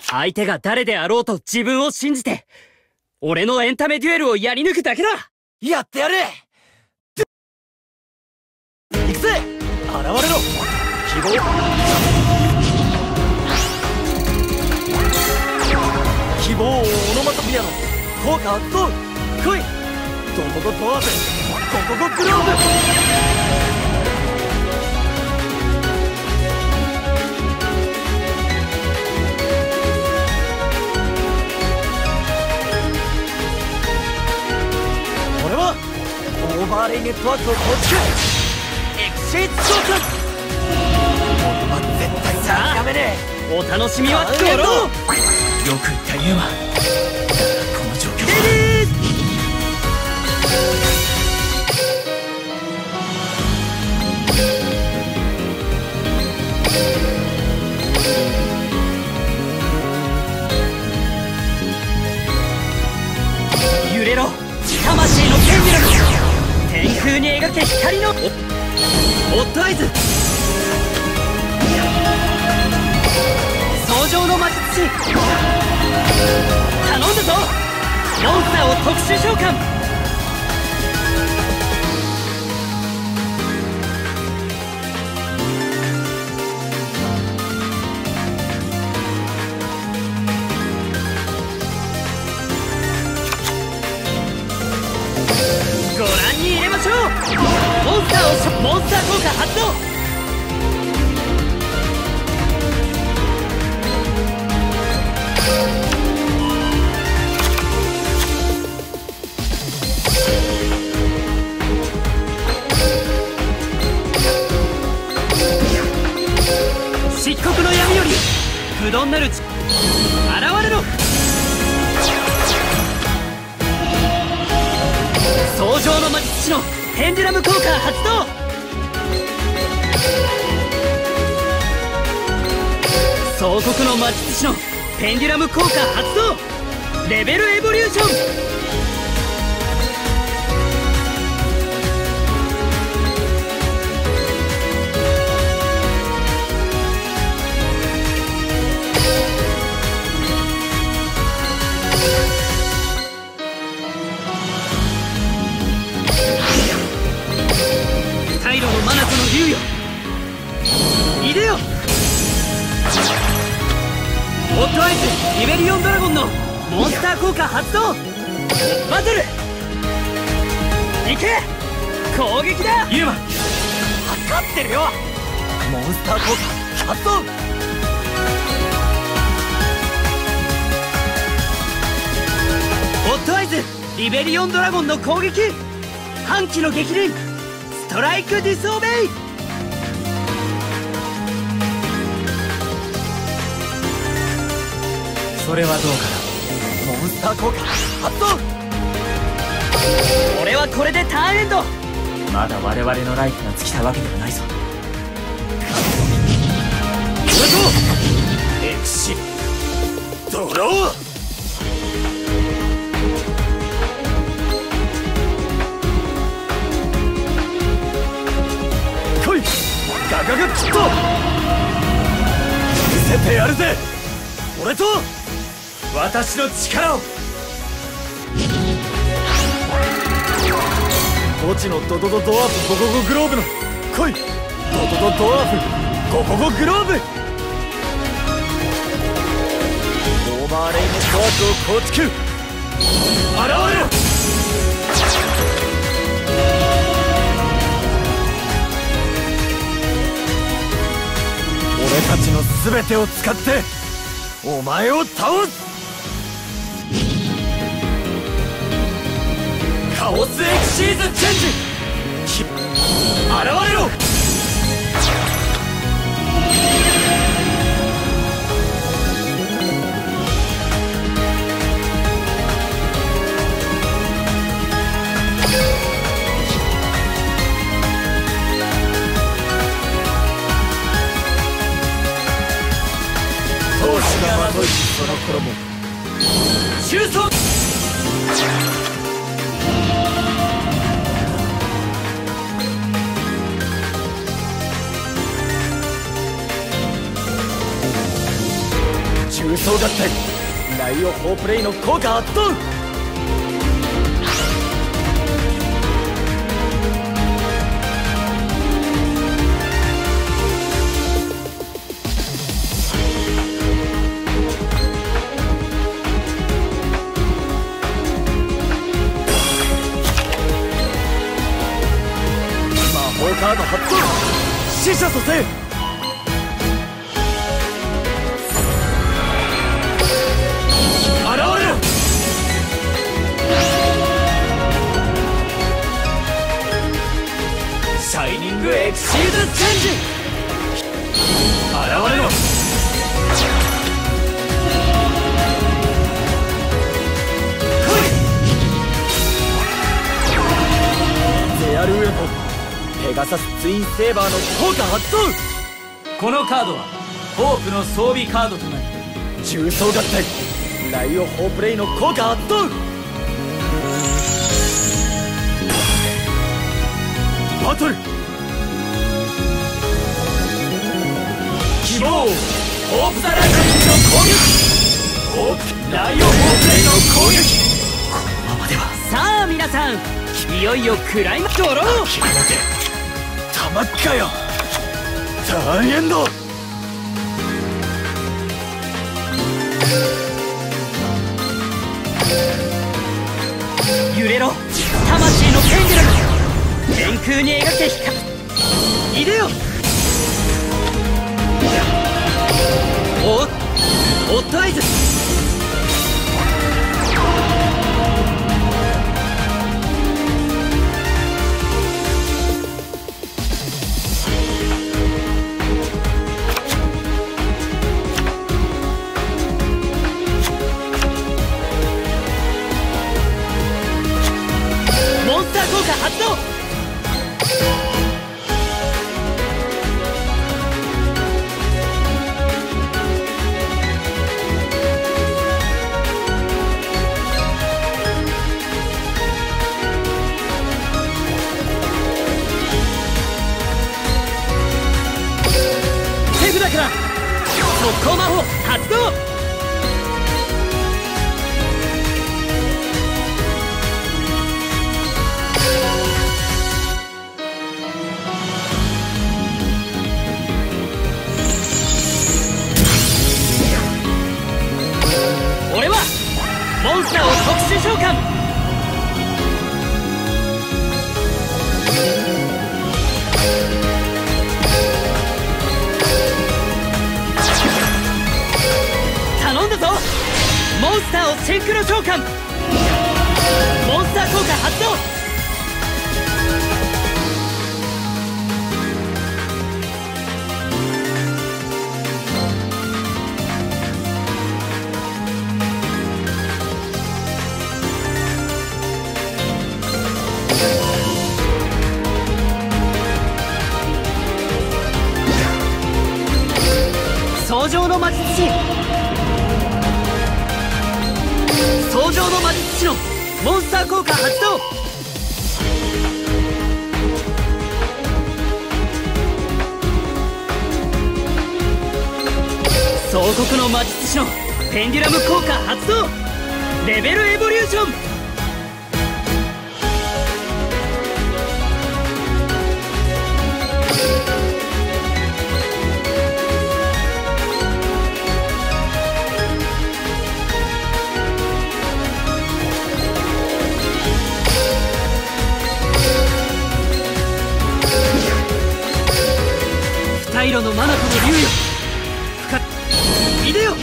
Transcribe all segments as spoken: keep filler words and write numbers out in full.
相手が誰であろうと自分を信じて、俺のエンタメデュエルをやり抜くだけだ。 やってやる。行くぜ、現れろ。希望希望オノマトピアの効果発動。来い、ドコゴドアーズ、ドコゴグローブ。俺はオーバーレイネットワークを構築。エクシーズ召喚。俺は絶対に諦めねえ。お楽しみはドロー。 よく言ったユーマ。この状況は揺れろ、魂のペンデュラム。天空に描け光のオットアイズ。登場の魔術師、頼んだぞ。モンスターを特殊召喚。ご覧に入れましょう。モンスターをモンスター効果発動。漆黒の闇より不動なる血、現れろ。登場の魔術師のペンデュラム効果発動。総国の魔術師のペンデュラム効果発動。レベルエボリューション。イロのマナコの竜よ、いでよ。ホットアイズリベリオンドラゴンのモンスター効果発動。バトル行け、攻撃だ。 ユーマ、測ってるよ。モンスター効果発動。 ホットアイズリベリオンドラゴンの攻撃。半旗の激鱗ストライクディスオベイ。 それはどうかな。モンスター効果発動。 俺はこれでターンエンド。 まだ我々のライフが尽きたわけではないぞ。エクシドロー。ガガガッと見せてやるぜ、俺と私の力を。墓地のドドドドワーフゴゴゴグローブの来い、ドドドドワーフゴゴゴグローブ。オーバーレイネットワークを構築。現れろ。俺たちの全てを使ってお前を倒す。カオスエクシーズチェンジ、現れろ。闘志がまといその衣収束。 重装合体ライオホープレイの効果発動。カード発動。死者蘇生。現れろ。シャイニングエクシードチェンジ。現れろ。来い。ゼアルウェポンペガサスツインセーバーの効果発動。 このカードはホープの装備カードとなり、 重装合体ライオホープレイの効果発動。バトル希望ホープ・ザ・ライトニングの攻撃。ホープライオホープレイの攻撃。このままでは。 さあ皆さん、いよいよクライマックスドロー。 諦めてたまっかよ。ターンエンド。 揺れろ魂のペンデュラム。天空に描け光。いでよ。おっオットアイズ。効果発動。手札から速攻魔法発動。俺はモンスターを特殊召喚。頼んだぞ。モンスターをシンクロ召喚。モンスター効果発動。創上の魔術師。創上の魔術師のモンスター効果発動。総国の魔術師のペンデュラム効果発動。レベルエボリューション。二色のマナとの竜よ。いでよ。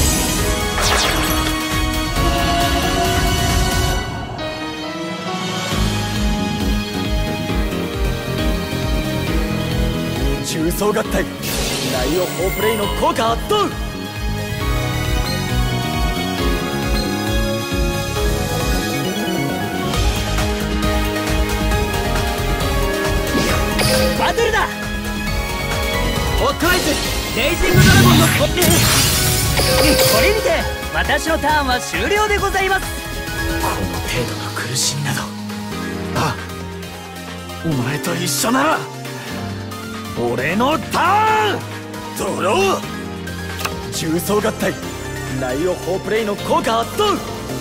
重装合体ライオホープレイの効果発動。バトルだ。ホットアイズレイジングドラゴンのコピー。これにて私のターンは終了でございます。 この程度の苦しみなど。ああ、お前と一緒なら俺のターン。ドロー。重装合体ナイオホープレイの効果発動。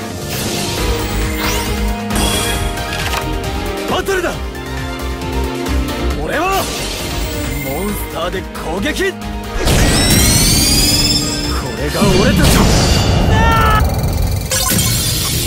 バトルだ。俺はモンスターで攻撃。これが俺たちの